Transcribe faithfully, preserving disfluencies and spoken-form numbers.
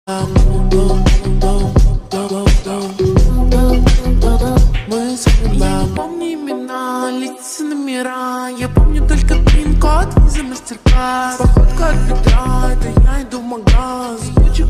Мы забываем, помни имена, лица, номера. Я помню только пин-код, виза, мастер-класс. Походка от бедра, это я иду в магаз.